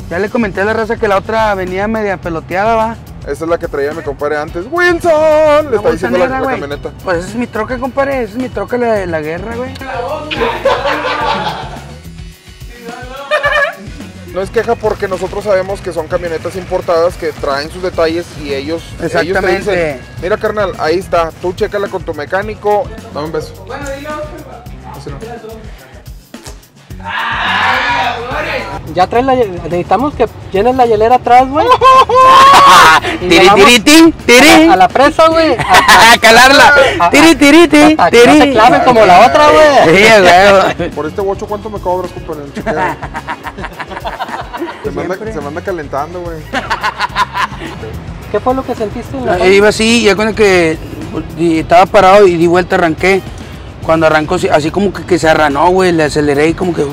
Ya le comenté a la raza que la otra venía media peloteada, va. Esa es la que traía mi compadre antes. ¡Wilson! Le está diciendo la camioneta. Pues esa es mi troca, compadre. Esa es mi troca de la guerra, güey. No es queja porque nosotros sabemos que son camionetas importadas que traen sus detalles y ellos te dicen, mira carnal, ahí está, tú chécala con tu mecánico, dame un beso. Bueno, dilo. Así no. Ya traes necesitamos que llenes la hielera atrás, güey. Tiri. A la presa, güey. A calarla. Tiri. Que no se clave como la otra, güey. Sí, güey. Por este bocho, ¿cuánto me cobras, compadre? Se me anda calentando, güey. ¿Qué fue lo que sentiste en la Iba así, ya cuando que estaba parado y di vuelta, arranqué. Cuando arrancó, así como que se arranó, güey, le aceleré y como que...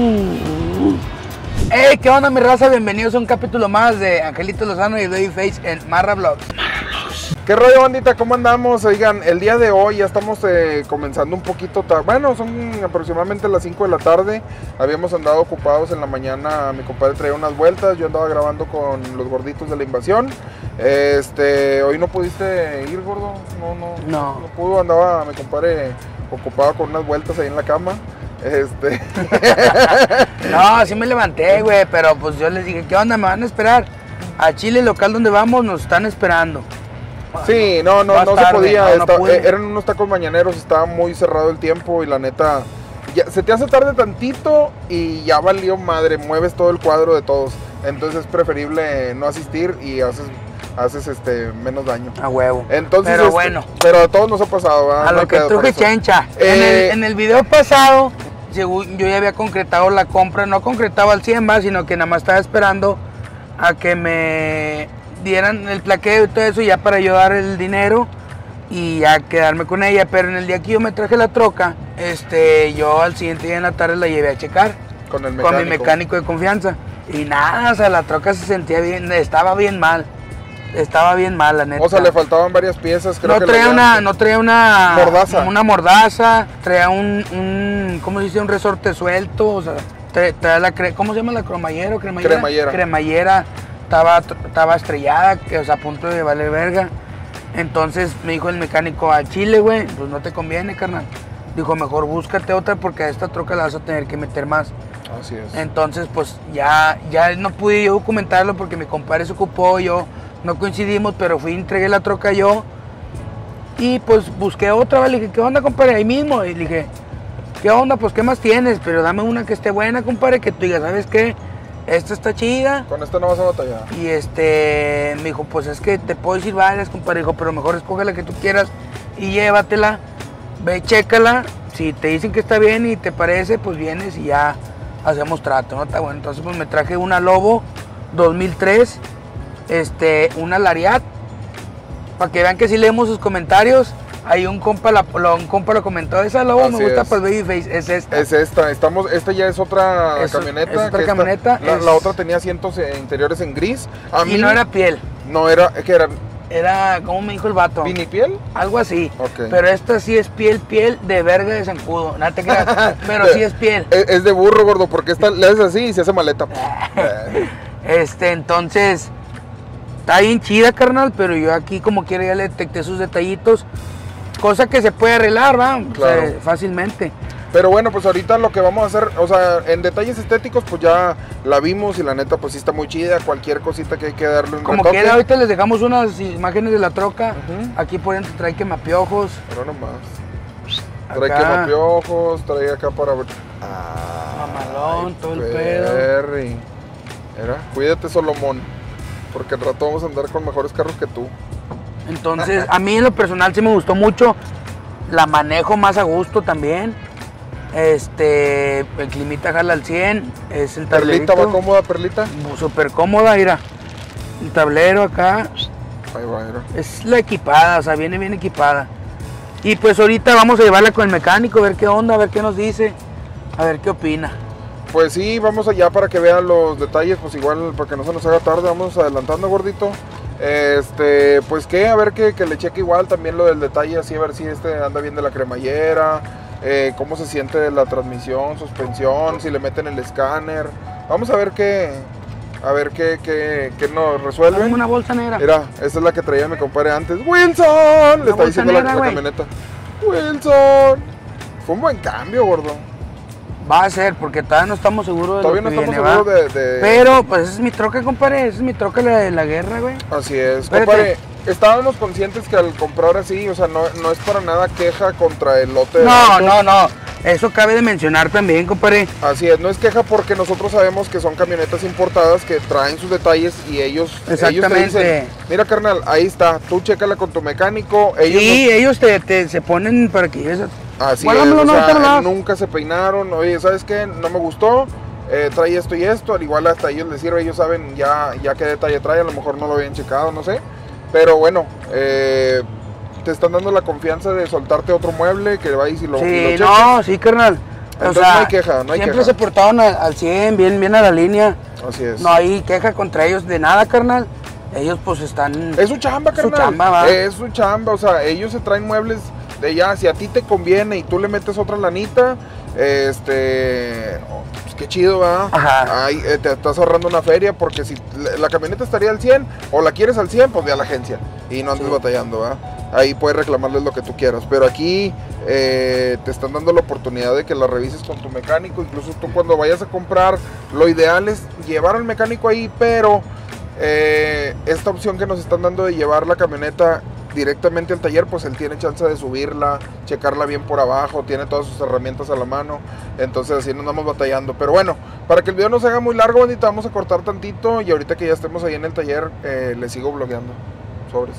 Hey, ¿qué onda, mi raza? Bienvenidos a un capítulo más de Angelito Lozano y Babyface en Marra Vlogs. ¿Qué rollo, bandita? ¿Cómo andamos? Oigan, el día de hoy ya estamos comenzando un poquito tarde. Bueno, son aproximadamente las 5 de la tarde. Habíamos andado ocupados en la mañana. Mi compadre traía unas vueltas. Yo andaba grabando con los gorditos de la invasión. Hoy no pudiste ir, gordo. No pudo. Andaba mi compadre ocupado con unas vueltas ahí en la cama. No, sí me levanté, güey, pero pues yo les dije, ¿qué onda? ¿Me van a esperar? A Chile, local donde vamos, nos están esperando. Sí, no se podía, eran unos tacos mañaneros, estaba muy cerrado el tiempo y la neta, ya, se te hace tarde tantito y ya valió madre, mueves todo el cuadro de todos, entonces es preferible no asistir y haces menos daño. A huevo. Entonces, pero bueno. Pero a todos nos ha pasado, ¿verdad? A lo que truje chencha. En el video pasado, según yo ya había concretado la compra, no concretaba al 100 más, sino que nada más estaba esperando a que me dieran el plaqueo y todo eso ya para yo dar el dinero y ya quedarme con ella, pero en el día que yo me traje la troca, yo al siguiente día en la tarde la llevé a checar con mi mecánico de confianza y nada, o sea, la troca se sentía bien, estaba bien mal, la neta. O sea, le faltaban varias piezas, creo que no traía una mordaza, traía ¿cómo se dice? Un resorte suelto, o sea, traía ¿cómo se llama la cremallera? Cremallera. Estaba estrellada, que, o sea, a punto de valer verga. Entonces me dijo el mecánico, a Chile, güey, pues no te conviene, carnal. Dijo, mejor búscate otra porque a esta troca la vas a tener que meter más. Así es. Entonces, pues ya no pude yo documentarlo porque mi compadre se ocupó, yo no coincidimos, pero entregué la troca yo. Y pues busqué otra, ¿vale? Le dije, ¿qué onda, compadre? Ahí mismo. Y le dije, ¿qué onda? Pues, ¿qué más tienes? Pero dame una que esté buena, compadre, que tú digas, ¿sabes qué? Esta está chida. Con esta no vas a batallar. Y me dijo, pues es que te puedo decir varias, compadre. Dijo, pero mejor escoge la que tú quieras y llévatela. Ve, chécala. Si te dicen que está bien y te parece, pues vienes y ya hacemos trato, ¿no? Está bueno. Entonces, pues me traje una Lobo 2003, una Lariat, para que vean que sí leemos sus comentarios. Ahí un compa lo comentó, esa Lobo así me gusta es. para el Babyface, es esta. Es esta, esta ya es otra camioneta. Es otra camioneta. La otra tenía asientos interiores en gris. Y no era piel. No era, ¿qué era? Era, ¿cómo me dijo el vato? ¿Vinipiel? Algo así. Okay. Pero esta sí es piel de verga de zancudo. No te creas, pero sí es piel. Es de burro, gordo, porque esta le haces así y se hace maleta. Entonces, está bien chida, carnal, pero yo aquí como quiera ya le detecté sus detallitos. Cosa que se puede arreglar, ¿va? Claro. O sea, fácilmente. Pero bueno, pues ahorita lo que vamos a hacer, o sea, en detalles estéticos, pues ya la vimos y la neta, pues sí está muy chida. Cualquier cosita que hay que darle un como retoque. quiera, ahorita les dejamos unas imágenes de la troca. Aquí por dentro trae quemapiojos. Pero nomás. Trae quemapiojos, trae acá para ver. Mamalón, todo el pedo. Mira, cuídate, Solomón, porque al rato vamos a andar con mejores carros que tú. Entonces, a mí en lo personal sí me gustó mucho. La manejo más a gusto también. El climita jala al 100. Es el tablerito. ¿Perlita va cómoda, Perlita? Súper cómoda, mira. El tablero acá. Ahí va, mira. Es la equipada, o sea, viene bien equipada. Y pues ahorita vamos a llevarla con el mecánico, a ver qué onda, a ver qué nos dice, a ver qué opina. Pues sí, vamos allá para que vean los detalles, pues igual para que no se nos haga tarde, vamos adelantando, gordito. Pues que, a ver que le cheque igual también lo del detalle, así a ver si anda bien de la cremallera, cómo se siente la transmisión, suspensión, si le meten el escáner. Vamos a ver A ver qué nos resuelve. Dame una bolsa negra. Mira, esa es la que traía mi compadre antes. ¡Wilson! Le está bolsa diciendo negra, la güey. camioneta. ¡Wilson! Fue un buen cambio, gordo. Va a ser, porque todavía no estamos seguros de Todavía lo no que estamos viene, seguros ¿va? de... Pero, pues esa es mi troca, compadre. Esa es mi troca, la de la guerra, güey. Así es. Espérate. Compadre, estábamos conscientes que al comprar así, o sea, no es para nada queja contra el lote de No, autos. no. Eso cabe de mencionar también, compadre. Así es, no es queja porque nosotros sabemos que son camionetas importadas que traen sus detalles y ellos te Exactamente. dicen, mira carnal, ahí está, tú chécala con tu mecánico. Sí, ellos se ponen para que lleves. Así Guárdamelo, es, no, o ahorita sea, nomás. nunca se peinaron, oye, ¿sabes qué? No me gustó, trae esto y esto, al igual hasta ellos les sirve, ellos saben ya qué detalle trae, a lo mejor no lo habían checado, no sé, pero bueno, te están dando la confianza de soltarte otro mueble que vayas y lo Sí, cheques. no, sí, carnal. Entonces no hay queja, no hay siempre queja. se portaron al 100, bien a la línea. Así es. No hay queja contra ellos de nada, carnal. Ellos pues están... Es su chamba, Su carnal. chamba, va. Es su chamba, o sea, ellos se traen muebles de ya, si a ti te conviene y tú le metes otra lanita, pues qué chido, ¿va? Ajá. Ahí, te estás ahorrando una feria porque si la camioneta estaría al 100 o la quieres al 100, pues ve a la agencia y no andes batallando, ¿va? Ahí puedes reclamarles lo que tú quieras, pero aquí te están dando la oportunidad de que la revises con tu mecánico, incluso tú cuando vayas a comprar, lo ideal es llevar al mecánico ahí, pero esta opción que nos están dando de llevar la camioneta directamente al taller, pues él tiene chance de subirla, checarla bien por abajo, tiene todas sus herramientas a la mano, entonces así no andamos batallando. Pero bueno, para que el video no se haga muy largo, bandita, vamos a cortar tantito y ahorita que ya estemos ahí en el taller, les sigo blogueando. Sobres.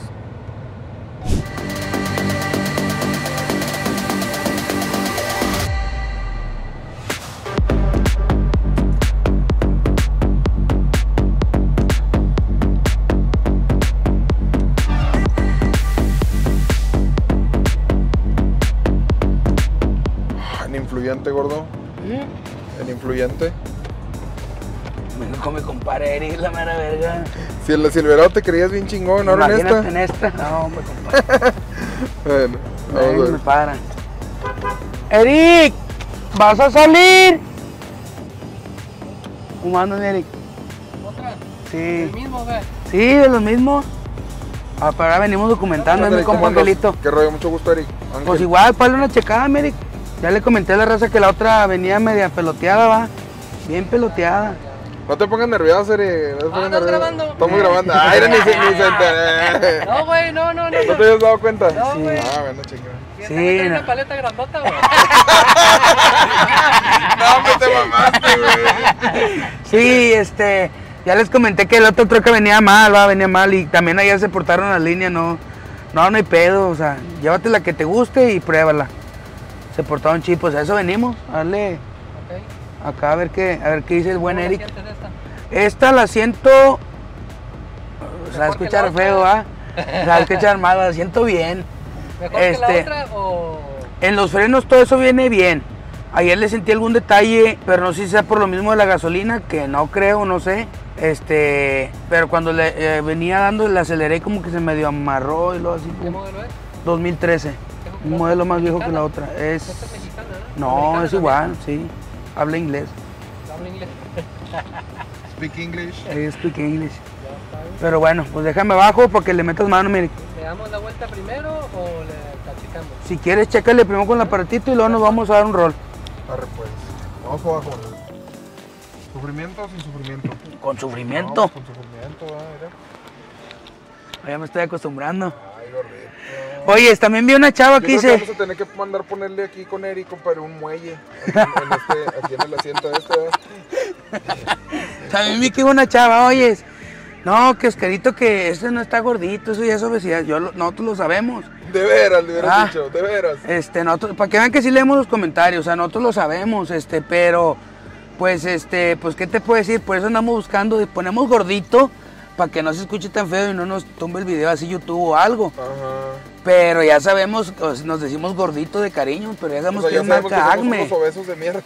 En influyente, gordo. En influyente. Bueno, come compadre, eres la mera verga. Si en la Silverado te creías bien chingón, ahora en Imagínate esta. en esta. No, hombre, compadre. Bueno, Ahí vamos a me ver. para. Eric, ¿vas a salir? ¿Cómo andas, Eric? ¿Otra? Sí. ¿El mismo, güey? Sí, de los mismos. Ah, pero ahora venimos documentando, es mi ¿Cómo compa andas? Angelito. Qué rollo, mucho gusto, Eric. Ángel. Pues igual, para una checada, Eric. Ya le comenté a la raza que la otra venía media peloteada, va. Bien peloteada. No te pongas nervioso, Eric. No te pongas ¿estás nervioso. grabando? Estamos grabando. Ay, ni se enteré. No, güey, no. ¿No te habías dado cuenta? No, Sí. güey. Ah, bueno, chica. Sí, Sí, una no. paleta grandota, güey. No, pues te mamaste, güey. Sí, ya les comenté que el otro troca venía mal, venía mal y también allá se portaron las líneas, no hay pedo, o sea, llévate la que te guste y pruébala. Se portaron chipos, a eso venimos, a darle Ok. acá a ver qué dice el buen ¿Cómo la Eric. sientes esta? Esta la siento, se va a ¿Mejor que escuchar la otra? feo, se va a escuchar mal, la siento bien. ¿Mejor que la Este- otra o...? En los frenos todo eso viene bien. Ayer le sentí algún detalle, pero no sé si sea por lo mismo de la gasolina, que no creo, no sé. Pero cuando le venía dando, le aceleré como que se medio amarró y luego así. ¿Qué modelo es? 2013. Un modelo más viejo que la ¿Mexicana? otra. Esta es mexicana, ¿no? No, Americana es también. igual, sí. Habla inglés. Habla inglés. Speak English. I speak English. Ya está bien. Pero bueno, pues déjame abajo para que le metas mano, mire. ¿Le damos la vuelta primero o le cachicamos? Si quieres, chécale primero con el aparatito y luego nos vamos a dar un rol. Arre, pues. Vamos para abajo. ¿Sufrimiento o sin sufrimiento? Con sufrimiento. No, con sufrimiento, mira. Ya me estoy acostumbrando. Ay, gordito. Oye, también vi una chava Yo que creo que dice... vamos a tener que mandar ponerle aquí con Eric, compadre, un muelle. Aquí en el asiento ¿verdad? También vi que hubo una chava, oye, no, que Oscarito, que ese no está gordito, eso ya es obesidad, nosotros lo sabemos. De veras, le hubieras Ah. dicho, de veras. Nosotros, para que vean que sí leemos los comentarios, o sea, nosotros lo sabemos, pero, pues, pues, ¿qué te puedo decir? Por eso andamos buscando, ponemos gordito, para que no se escuche tan feo y no nos tumbe el video así YouTube o algo. Ajá. Pero ya sabemos, nos decimos gordito de cariño, pero ya sabemos O sea, que ya es sabemos que marca somos Acme. unos obesos de mierda.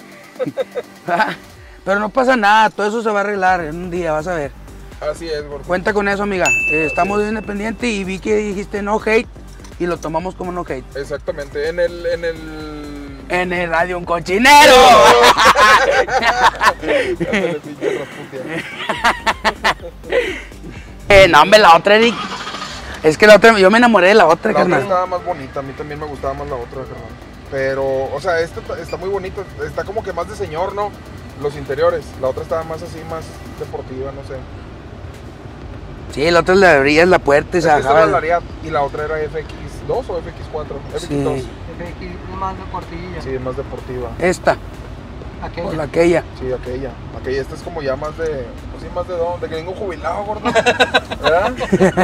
Pero no pasa nada, todo eso se va a arreglar en un día, vas a ver. Así es, gordo. Cuenta con eso, amiga. Estamos bien independientes y vi que dijiste no hate y lo tomamos como no hate. Exactamente, en el... En el radio un cochinero. Ándale, pinche Rasputia. No, hombre, la otra, Eric. Es que la otra, yo me enamoré de la otra, La otra carnal. estaba más bonita, a mí también me gustaba más la otra, carnal. Pero, o sea, esta está muy bonita, está como que más de señor, ¿no? Los interiores. La otra estaba más así, más deportiva, no sé. Sí, la otra le abrías la puerta y se Esta era bajaba. la Lariat y la otra era FX2 o FX4. Sí. FX2. Es más de cortilla. Sí, más deportiva. Esta, Aquella. o la aquella. Sí, aquella. Esta es como ya más de, pues sí, más de dónde, de gringo jubilado, gordo. ¿Verdad?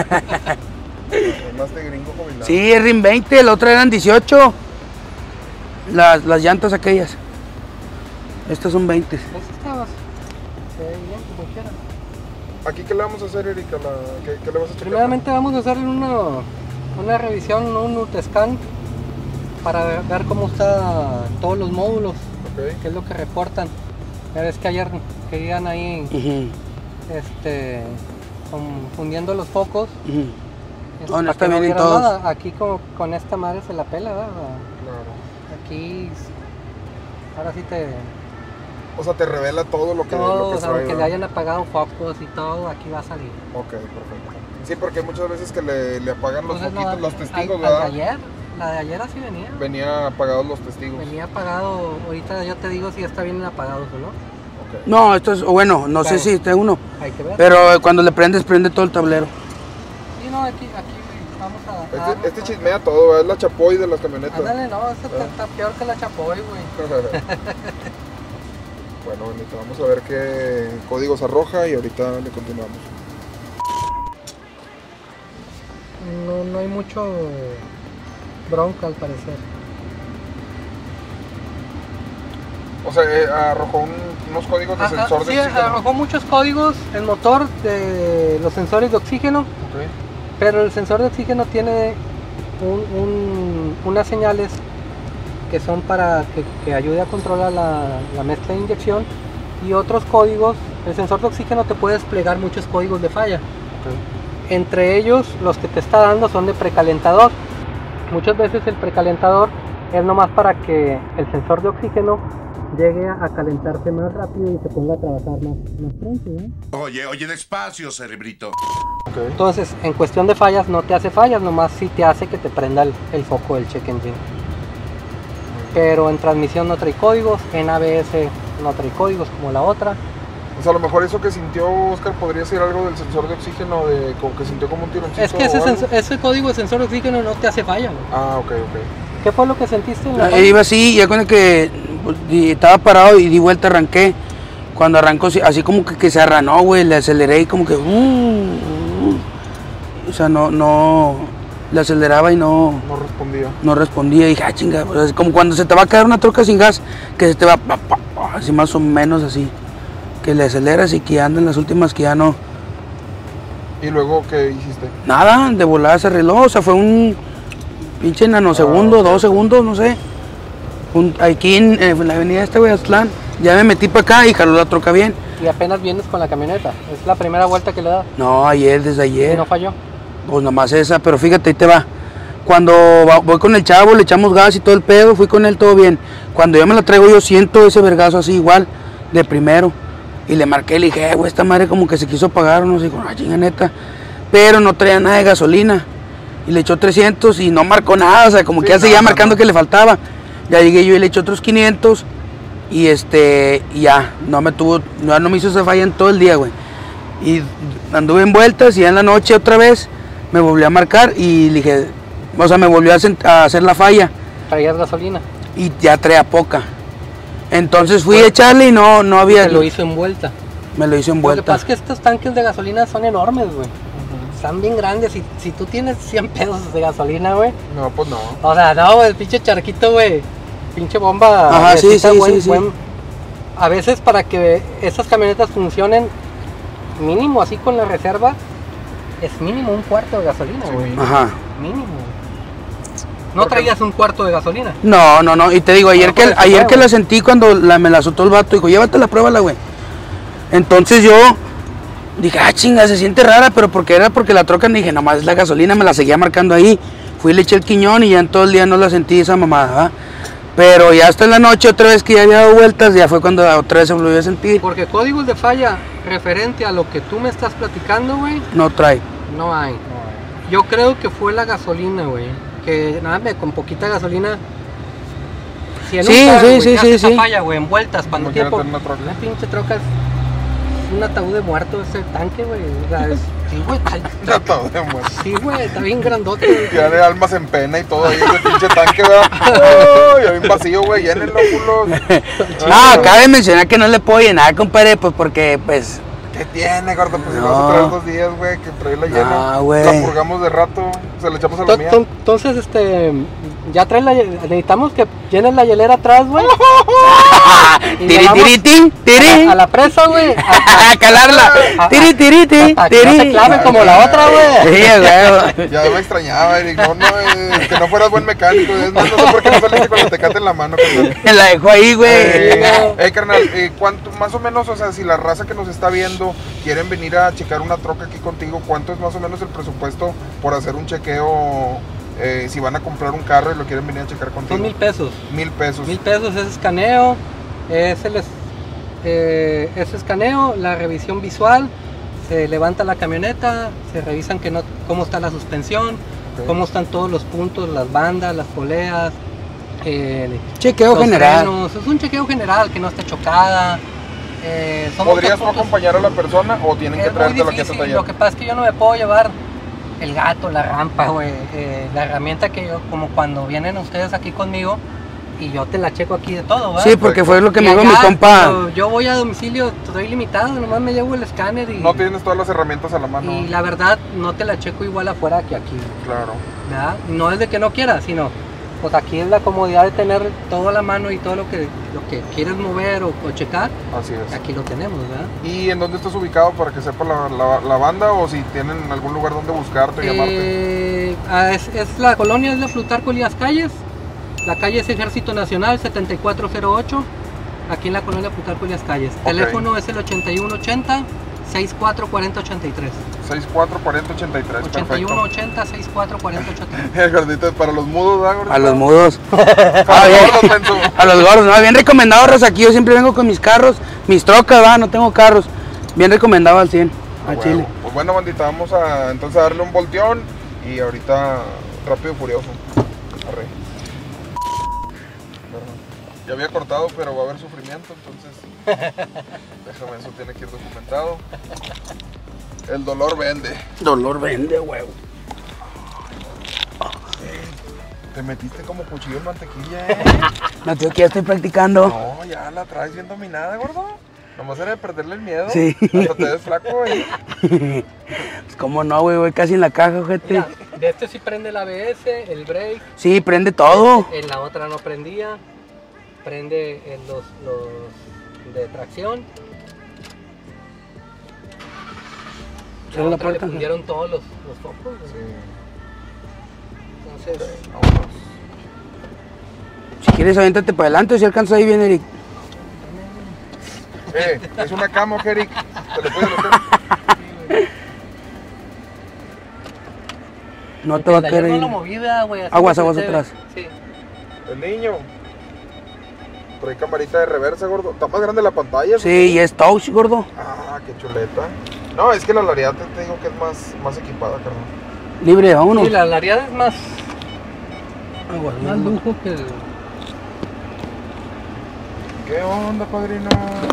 Más de gringo jubilado. Sí, es RIM 20, la otra eran 18. Las llantas aquellas. Estas son 20. Pues estabas. Se ve bien, como quieras. ¿Aquí qué le vamos a hacer, Erika? ¿Qué le vas a checar? Primeramente vamos a hacerle una revisión, un UTScan para ver cómo están todos los módulos, Ok. qué es lo que reportan. Ya ves que ayer querían ahí confundiendo los focos. Oh, no para está que bien en vieran todos. nada. Aquí con esta madre se la pela, ¿verdad? Claro. Aquí ahora sí te... O sea, te revela todo lo que Todo, o sea, trae, aunque le ¿verdad? hayan apagado focos y todo, aquí va a salir. Ok, perfecto. Sí, porque hay muchas veces que le apagan los Entonces, foquitos, los testigos, la de ¿verdad? ayer, la de ayer así venía. Venía apagados los testigos. Venía apagado, ahorita yo te digo si está bien apagados o no. Ok. No, esto es, bueno, no sé Claro. si está uno. Hay que ver. Pero cuando le prendes, prende todo el tablero. Sí, no, aquí vamos a... Este chismea todo, ¿verdad? Es la chapoy de las camionetas. Ándale, no, esto está peor que la Chapoy, güey. Bueno, bonito, vamos a ver qué códigos arroja y ahorita le continuamos. No hay mucho bronca al parecer. O sea, arrojó unos códigos de sensor de sí, oxígeno. arrojó muchos códigos el motor de los sensores de oxígeno, Ok. pero el sensor de oxígeno tiene unas señales que son para que ayude a controlar la mezcla de inyección, y otros códigos. El sensor de oxígeno te puede desplegar muchos códigos de falla. Entre ellos, los que te está dando son de precalentador. Muchas veces el precalentador es nomás para que el sensor de oxígeno llegue a calentarse más rápido y se ponga a trabajar más pronto, ¿no? Oye, despacio, cerebrito. Ok. Entonces, en cuestión de fallas, no te hace fallas, nomás sí te hace que te prenda el foco del check engine. Pero en transmisión no trae códigos, en ABS no trae códigos como la otra. O sea, a lo mejor eso que sintió Oscar podría ser algo del sensor de oxígeno, de como que sintió como un tironcito. Es que o algo. ese código de sensor de oxígeno no te hace falla, güey. Ah, ok. ¿Qué fue lo que sentiste en la falla? Iba así, ya con el que estaba parado y di vuelta, arranqué. Cuando arrancó, así como que se arranó, güey, le aceleré y como que... O sea, no, le aceleraba y No respondía. no respondía. Y dije, ah, chinga, o sea, es como cuando se te va a caer una troca sin gas, que se te va, así más o menos así. Que le aceleras y que anda en las últimas que ya no... ¿Y luego qué hiciste? Nada, de volada se arregló, o sea, fue un pinche nanosegundo, 2 segundos, no sé. Aquí en la avenida güey, Aztlán, ya me metí para acá y jaló la troca bien. Y apenas vienes con la camioneta. Es la primera vuelta que le das. No, desde Y ayer. no falló. Pues nomás esa, pero fíjate, ahí te va. Cuando voy con el chavo, le echamos gas y todo el pedo, fui con él todo bien. Cuando yo me la traigo, yo siento ese vergazo así igual, de primero. Y le marqué, le dije, güey, esta madre como que se quiso apagar, no sé, dijo, ah, chinga neta. Pero no traía nada de gasolina. Y le echó 300 y no marcó nada, o sea, como Sí, que ya seguía nada, marcando no. que le faltaba. Ya llegué yo y le eché otros 500 y y ya, no me hizo esa falla en todo el día, güey. Y anduve en vueltas y ya en la noche otra vez me volvió a marcar y le dije, o sea, me volvió a hacer la falla Traías gasolina. y ya traía poca. Entonces fui a echarle y no había... Te lo hizo en vuelta. Me lo hizo en Lo que vuelta. pasa es que estos tanques de gasolina son enormes, güey. Están bien grandes. Si tú tienes 100 pesos de gasolina, güey. No, pues no. O sea, no, el pinche charquito, güey. Pinche bomba. Ajá, sí, necesita sí, sí. A veces para que esas camionetas funcionen mínimo así con la reserva, es mínimo un cuarto de gasolina, Sí, güey. Ajá. Mínimo. No traías un cuarto de gasolina. No, y te digo, ayer por eso, que güey. la sentí cuando me la soltó el vato, dijo, llévatela, pruébala, güey. Entonces yo dije, ah, chinga, se siente rara, pero porque la troca, dije, nomás es la gasolina, me la seguía marcando ahí. Fui y le eché el quiñón y ya en todo el día no la sentí esa mamada, ¿va? Pero ya hasta en la noche, otra vez que ya había dado vueltas, ya fue cuando otra vez se volvió a sentir. Porque códigos de falla referente a lo que tú me estás platicando, güey, No trae. no hay. Yo creo que fue la gasolina, güey. Que nada, con poquita gasolina. Si en Sí, un carro, sí, güey, sí, te hace sí, esa sí. falla, güey, en vueltas, cuando Imagínate tiempo. en una troca. Una pinche troca es un ataúd de muerto ese tanque, güey. O sea, sí, güey. Todo de muerto. Sí, güey, está bien grandote, güey. Tiene almas en pena y todo ahí, ese pinche tanque, ¿verdad? ¡Oh! Y bien vacío, güey, llénenlo, culos. No, cabe mencionar que no le puedo llenar, compadre, pues porque, pues, ¿Qué tiene, gordo? Pues si No. vas a traer 2 días, güey, que trae la llena. No, güey. La purgamos de rato, se le echamos a la mía. Entonces, ya traen necesitamos que llenen la hielera atrás, güey. Y tiri, llegamos tiri, ti, tiri. a la presa, güey. A calarla. Tiri, tiri, ti, Hasta que no se tiri. clave como la otra, güey. Sí, güey. Ya me extrañaba, Eric. No, que no fueras buen mecánico. Es más, no sé por qué no saliste con el tecate en la mano, carnal. Me la dejó ahí, güey. Carnal, ¿cuánto, más o menos, o sea, si la raza que nos está viendo quieren venir a checar una troca aquí contigo, cuánto es más o menos el presupuesto por hacer un chequeo? Si van a comprar un carro y lo quieren venir a checar contigo. Son 1,000 pesos. 1,000 pesos. 1,000 pesos es escaneo, es escaneo, la revisión visual, se levanta la camioneta, se revisan cómo está la suspensión, cómo están todos los puntos, las bandas, las poleas, Chequeo los general. frenos. Es un chequeo general, que no esté chocada. Son ¿Podrías muchos tú puntos. acompañar a la persona o tienen que Es muy traértelo aquí a tu difícil, taller? lo que pasa es que yo no me puedo llevar el gato, la rampa, güey, la herramienta que yo, como cuando vienen ustedes aquí conmigo y yo te la checo aquí de todo, ¿verdad? Sí, porque fue lo que Y me dijo mi allá, compa. cuando yo voy a domicilio, estoy limitado, nomás me llevo el escáner y, No tienes todas las herramientas a la mano. y la verdad no te la checo igual afuera que aquí, Claro. ¿verdad? No es de que no quiera, sino pues aquí es la comodidad de tener todo a la mano y todo lo que quieres mover o checar, Así es. aquí lo tenemos, ¿verdad? ¿Y en dónde estás ubicado para que sepa la banda o si tienen algún lugar donde buscarte, llamarte? Es la colonia, es la Plutarco Elías Calles. La calle es Ejército Nacional 7408, aquí en la colonia Plutarco Elías Calles. Ok. Teléfono es el 8180 644083. 644083. 8180 644083. El gordito es para los mudos, ¿verdad, gordito? A los mudos. Para los gordos, menso. A los gordos, no, bien recomendado, raza. Aquí yo siempre vengo con mis carros, mis trocas, va, no tengo carros. Bien recomendado al 100, Ah, al huevo. chile. Pues bueno, bandita, vamos a entonces a darle un volteón y ahorita rápido y furioso. Arre. Ya había cortado, pero va a haber sufrimiento, entonces déjame, eso tiene que ir documentado. El dolor vende. Dolor vende, huevo. Te metiste como cuchillo en mantequilla, No, tío, que ya estoy practicando. No, ya la traes bien dominada, gordo. Nomás era de perderle el miedo. Sí. Hasta te ves flaco, güey. Pues cómo no, güey, voy casi en la caja, gente. Mira, de este sí prende el ABS, el brake. Sí, prende todo. En la otra no prendía. Prende los de tracción. Cierra la otra le puerta. prendieron todos los focos. güey. Sí. Entonces, Vámonos. Si quieres, aviéntate para adelante, si alcanza ahí bien, Eric. Es una cama, Eric. Te lo puedes meter. No te va a la caer yo no ahí. lo moví, güey. así Aguas, me aguas senté, atrás. Sí. El niño. Trae camarita de reversa, gordo. Está más grande la pantalla. Sí, y es touch, gordo. Ah, qué chuleta. No, es que la Lariat te digo que es más equipada, carnal. Libre, vámonos. Sí, la Lariat es más lujo que el... ¿Qué onda, padrino?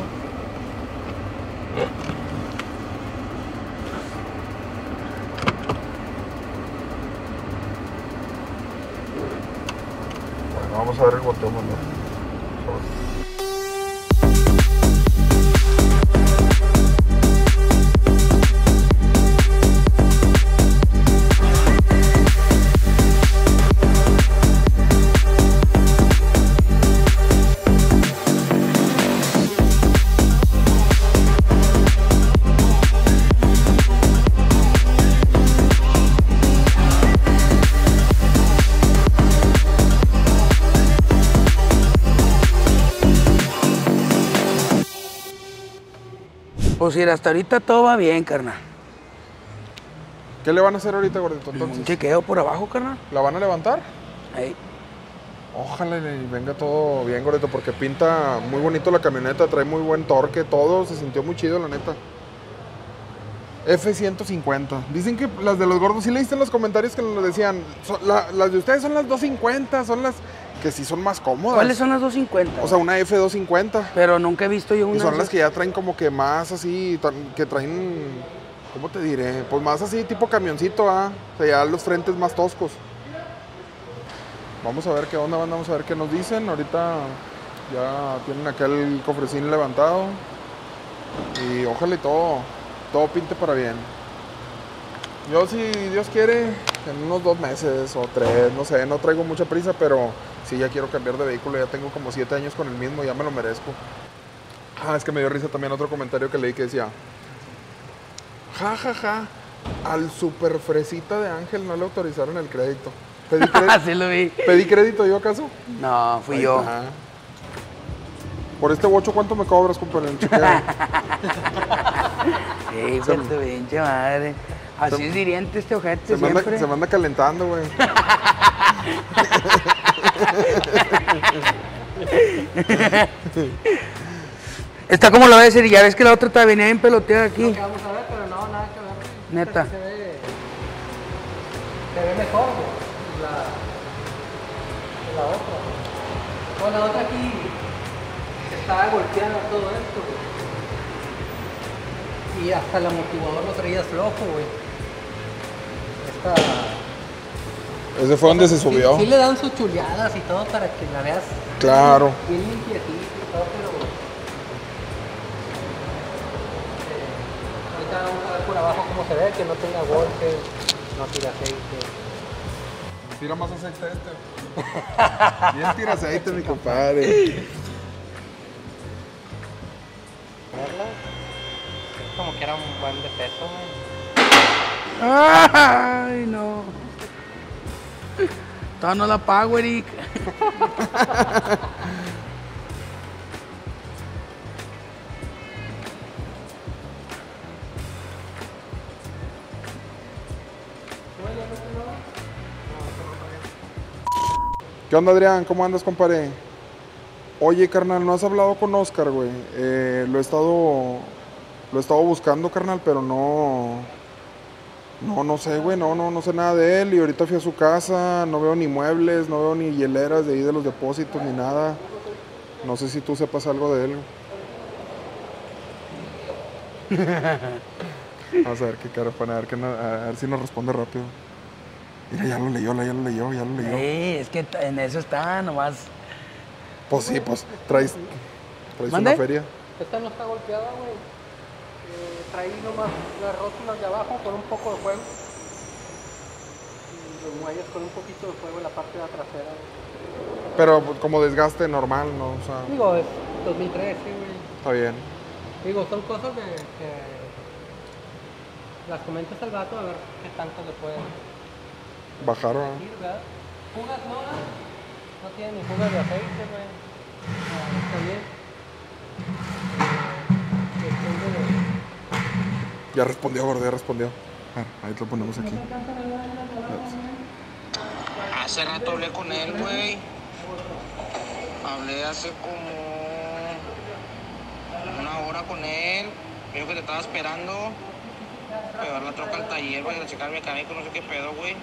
Bueno, vamos a ver el botón, ¿no? Pues ir hasta ahorita todo va bien, carnal. ¿Qué le van a hacer ahorita, gordito? Un Entonces, chequeo por abajo, carnal. ¿la van a levantar? Ahí. Ojalá y venga todo bien, Goreto, porque pinta muy bonito la camioneta, trae muy buen torque, todo, se sintió muy chido, la neta. F-150. Dicen que las de los gordos, ¿sí leíste en los comentarios que nos lo decían? Las de ustedes son las 250, son las que sí son más cómodas. ¿Cuáles son las 250? O sea, una F-250. Pero nunca he visto yo una. Y son las que ya traen como que más así, que traen, ¿cómo te diré? Pues más así, tipo camioncito, ¿ah? O sea, ya los frentes más toscos. Vamos a ver qué onda, vamos a ver qué nos dicen. Ahorita ya tienen acá el cofrecín levantado. Y ojalá y todo pinte para bien. Yo, si Dios quiere, en unos 2 meses o 3, no sé, no traigo mucha prisa, pero sí ya quiero cambiar de vehículo. Ya tengo como 7 años con el mismo, ya me lo merezco. Ah, es que me dio risa también otro comentario que leí que decía: ja, ja, ja, al super fresita de Ángel no le autorizaron el crédito. ¿Pedí crédito? Sí lo vi. ¿Pedí crédito yo acaso? No, fui Ahí yo. está. Por este bocho, ¿cuánto me cobras, compadre? En chequeo. Sí, Se- pues tu pinche madre. Así es hiriente este ojete Se me siempre. anda calentando, güey. Está como lo voy a decir, ya ves que la otra te venía bien peloteada Lo aquí. que vamos a ver, pero no, nada que ver. Neta. Esta sí se ve mejor, güey, la otra. O la otra aquí estaba golpeada todo esto, güey. Y hasta el amortiguador lo traías flojo, güey. Esta... Ese fue donde se subió. Sí le dan sus chuleadas y todo para que la veas Claro. bien limpiecita y todo, pero... ahorita vamos a ver por abajo cómo se ve, que no tenga golpes, no tira aceite. Tira más aceite este. Bien tira aceite, mi compadre. Verla. Es como que era un buen de peso, güey. Ay, no. Todavía no la pago, Eric. ¿Qué onda, Adrián? ¿Cómo andas, compadre? Oye, carnal, ¿no has hablado con Oscar, güey? Lo he estado buscando, carnal, pero no sé, güey, no sé nada de él. Y ahorita fui a su casa, no veo ni muebles, no veo ni hieleras de ahí de los depósitos, ni nada. No sé si tú sepas algo de él. Vamos a ver qué cara pone, a ver si nos responde rápido. Mira, ya lo leyó. Es que en eso está nomás. Pues sí, pues traes ¿Mande? una feria. Esta no está golpeada, güey. Traí nomás las rótulas de abajo con un poco de fuego. Y los muelles con un poquito de fuego en la parte de la trasera. Pero pues, como desgaste normal, ¿no? O sea, Digo, es 2013, güey. está bien. Digo, son cosas de que las comentas al vato a ver qué tanto le pueden Bajaron. ir, ¿verdad? Fugas no tiene ni fugas de aceite, güey. No, está bien. Ya respondió, gordo, ya respondió. Ahí lo ponemos aquí. Hace rato hablé con él, güey. Hablé hace como 1 hora con él. Me dijo que te estaba esperando. Llevar la troca al taller, güey, a checar el mecánico, no sé qué pedo, güey.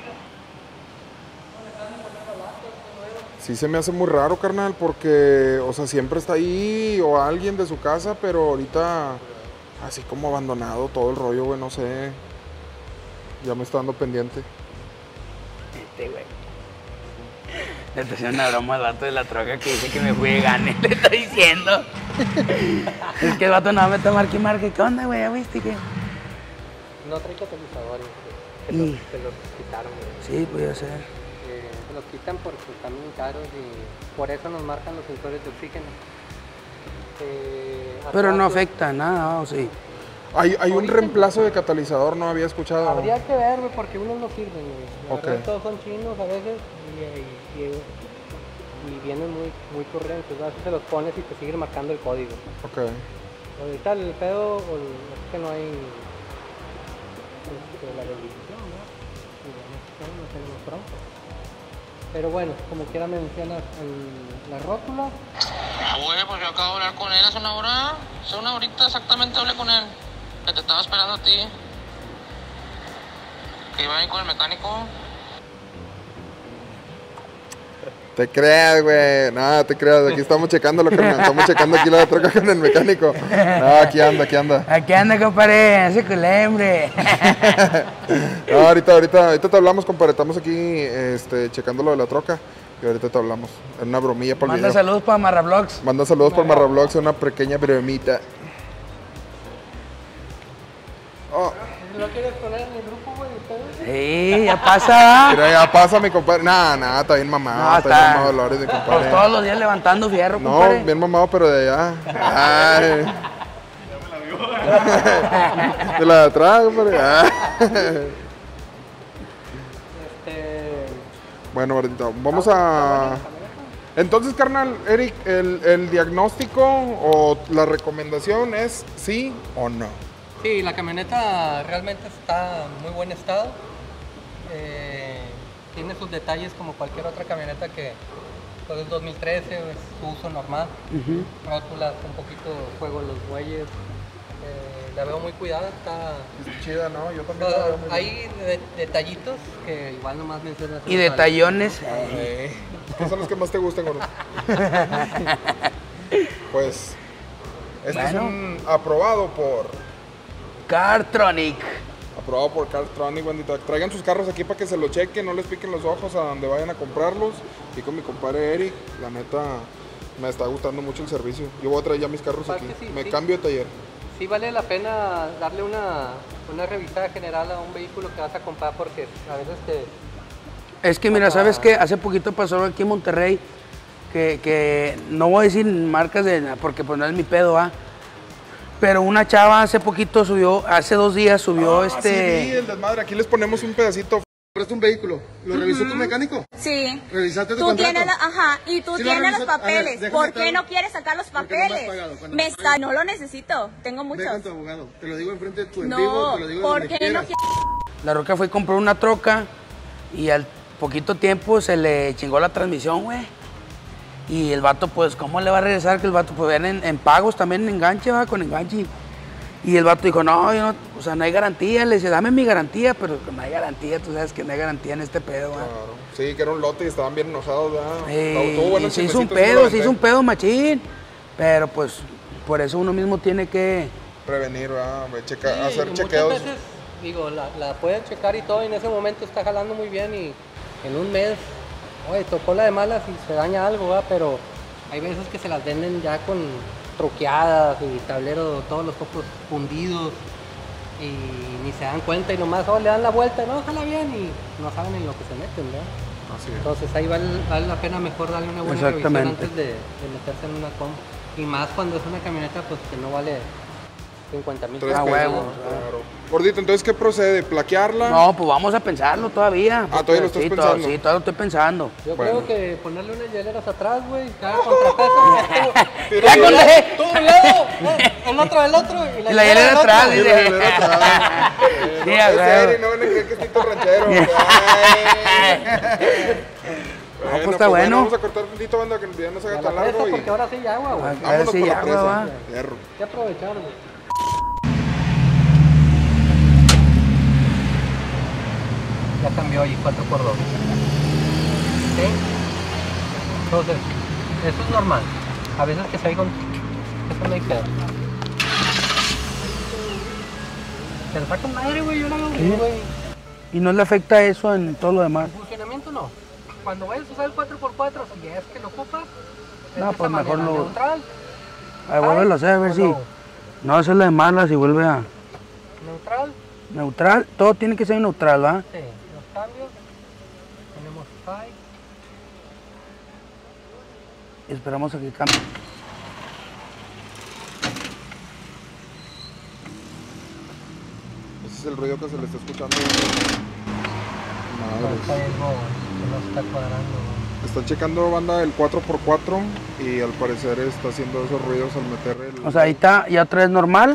Sí se me hace muy raro, carnal, porque, o sea, siempre está ahí o alguien de su casa, pero ahorita así como abandonado todo el rollo, güey, no sé. Ya me está dando pendiente. Güey. Le está haciendo una broma al vato de la troca que dice que me fui de gane. Le está diciendo. Es que el vato no me está marque. ¿Qué onda, güey? ¿Ya viste que? No trae catalizadores, Y- güey. Se los quitaron, güey. Sí, puede ser. Se los quitan porque están muy caros y por eso nos marcan los sensores de oxígeno. Pero no atrás, afecta nada, ¿o sí? Hay un Ahorita- reemplazo de catalizador, no había escuchado. Habría que ver, güey, porque unos no sirven, güey. La Ok. verdad, todos son chinos a veces y vienen muy corrientes, ¿no? Así se los pones y te siguen marcando el código. Ok. Ahorita el pedo es que no hay la revisión, ¿no? Y bueno, no tenemos pronto. Pero bueno, como quiera menciona la rótula. Güey, pues yo acabo de hablar con él hace una hora. Hace una horita exactamente hablé con él. Que te estaba esperando a ti. Que iba a ir con el mecánico. Te creas, güey. No, te creas. Aquí estamos checando estamos checando aquí la troca con el mecánico. No, aquí anda. Aquí anda, compadre, ese culembre. No, ahorita te hablamos, compadre. Estamos aquí checando lo de la troca. Y ahorita te hablamos. Es una bromilla para el Manda video. saludos para Marrablogs. Manda saludos por Marrablogs, una pequeña bromita. Oh, ¿No quieres poner en el grupo, güey? Sí, ya pasa. mira, ya pasa mi compadre. Nah, está bien mamado. No, está bien mamado Dolores, mi Pues compadre. todos los días levantando fierro, No, compadre. bien mamado, pero de allá. Ay. De la de atrás, compadre. Ay. Bueno, ahorita vamos a... Entonces, carnal, Eric, el diagnóstico o la recomendación es sí o no. Sí, la camioneta realmente está en muy buen estado. Tiene sus detalles como cualquier otra camioneta que pues, es 2013, es su uso normal. Rótulas, un poquito de fuego en los bueyes. La veo muy cuidada, está... Es chida, ¿no? Yo también la veo muy bien. Hay detallitos que igual nomás mencionas. Y detallones. ¿Qué son los que más te gustan, gordo? Pues, este es Bueno. un aprobado por Cartronic. Cartronic, bandita. Traigan sus carros aquí para que se lo chequen, no les piquen los ojos a donde vayan a comprarlos. Y con mi compadre Eric, la neta, me está gustando mucho el servicio. Yo voy a traer ya mis carros Aparte, aquí. sí, Me sí. cambio de taller. Sí vale la pena darle una revisada general a un vehículo que vas a comprar porque a veces Es que mira, ¿sabes qué? Hace poquito pasó aquí en Monterrey que no voy a decir marcas porque pues no es mi pedo, ¿va? Pero una chava hace poquito subió, hace 2 días subió Sí, el desmadre. Aquí les ponemos un pedacito. ¿Compraste un vehículo? ¿Lo revisó tu mecánico? Sí. ¿Revisaste tu Tú contrato? tienes, y tú Sí lo tienes los revisó. A ver, papeles. déjame ¿Por te qué hablo. no quieres sacar los Porque no me has papeles? pagado. Cuando No lo necesito. Tengo Ve muchos. con tu abogado. Te lo digo enfrente de tu en No, vivo, te lo digo ¿por donde qué no quieras. La Roca fue y compró una troca y al poquito tiempo se le chingó la transmisión, güey. Y el vato, pues, ¿cómo le va a regresar? Que el vato, pues, ven en pagos también, en enganche, va, con enganche. Y el vato dijo, no, yo no, o sea, no hay garantía. Le decía, dame mi garantía, pero no hay garantía, tú sabes que no hay garantía en este pedo, va. Claro. Sí, que era un lote y estaban bien enojados, ¿verdad? Estuvo Y bueno el se hizo un chismecito, sí lo pedo, aventé. machín. Pero, pues, por eso uno mismo tiene que... Prevenir, ¿verdad? Sí, Hacer y chequeos. muchas veces, digo, la pueden checar y todo, y en ese momento está jalando muy bien y en un mes, oye, tocó la de malas y se daña algo, ¿va? Pero hay veces que se las venden ya con truqueadas y tablero, todos los focos fundidos y ni se dan cuenta y nomás le dan la vuelta, no, jala bien y no saben en lo que se meten, ¿verdad? Así es. Entonces ahí vale la pena mejor darle una buena revisión Exactamente. antes de meterse en una comp. Y más cuando es una camioneta pues que no vale 50,000 Tres Ah, pesos, huevo. claro. Gordito, entonces, ¿qué procede? ¿Plaquearla? No, pues vamos a pensarlo todavía. todavía lo estás sí, pensando. Sí, todavía lo estoy pensando. Yo Bueno. creo que ponerle unas hieleras atrás, güey, que haga contrapeso. Ya conté. Tú un lado, el otro. Y la hielera del atrás, otro. Sí, dice. la hielera atrás. Sí, No, a es huevo. serio, no van a creer que estoy todo ranchero. Ay. pues está bueno. Vamos a cortar un poquito, banda, que el video no se haga A tan la presa, largo. Y porque ahora sí hay agua, güey. A ver vámonos si por ya, la presa. va. Fierro. Hay que aprovechar, güey. Ya cambió ahí 4x2. ¿Sí? Entonces, eso es normal. A veces que se hay con... Eso no hay pedo. Se le saca madre, güey, yo la veo bien, güey. Y no le afecta eso en todo lo demás. En funcionamiento no. Cuando vayas a usar el 4x4, si es que lo ocupas, es No, de esa pues mejor manera, lo- neutral. A ver, vuélvelo a hacer, a ver si... No. No hacerle de malas y vuelve a... Neutral, Neutral, todo tiene que ser neutral, ¿va? sí. Los cambios, tenemos high. Y esperamos a que cambie. Ese es el ruido que se le está escuchando. No, está Madres. algo que no está cuadrando. Están checando, banda, el 4x4 y al parecer está haciendo esos ruidos al meter el... O sea, ahí está, ya otra vez normal.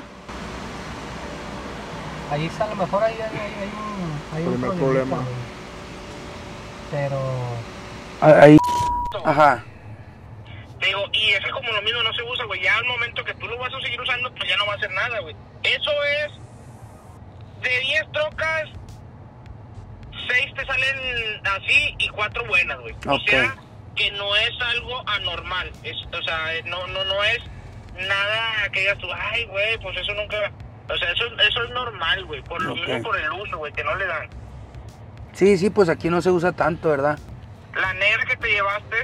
Ahí está, a lo mejor hay un Primer problemita, problema. güey. Pero Ahí. Ajá. Digo, y es que como lo mismo no se usa, güey, ya al momento que tú lo vas a seguir usando, pues ya no va a hacer nada, güey. Eso es, de 10 trocas, 6 te salen así y 4 buenas, güey. O sea, que no es algo anormal, o sea, no es nada que digas tú, ay, güey, pues eso nunca, o sea, eso es normal, güey, por lo mismo por el uso, güey, que no le dan. Sí, pues aquí no se usa tanto, ¿verdad? La negra que te llevaste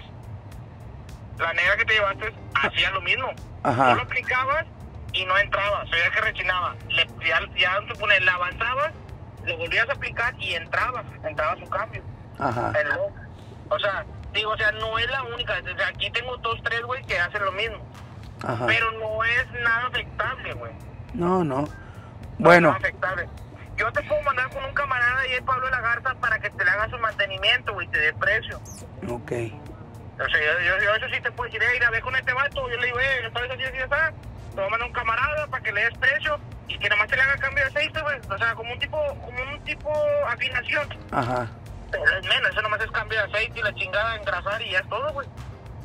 hacía lo mismo. Ajá. Tú lo aplicabas y no entraba, se veía que rechinaba. Ya se pone, la avanzabas, lo volvías a aplicar y entraba su cambio. Ajá. O sea, digo, o sea, no es la única. O sea, aquí tengo 2, 3, güey, que hacen lo mismo. Ajá. Pero no es nada afectable, güey. No. Bueno. No es afectable. Yo te puedo mandar con un camarada y el Pablo de la Garza para que te le haga su mantenimiento, güey, te dé precio. Ok. O sea, yo eso sí te puedo decir, ir a ver con este vato. Yo le digo, ¿sabes así está? Te voy a mandar un camarada para que le des precio y que nada más te le haga cambio de aceite, güey. O sea, como un tipo afinación. Ajá. Pero es menos, eso nomás es cambio de aceite y la chingada, engrasar y ya es todo, güey.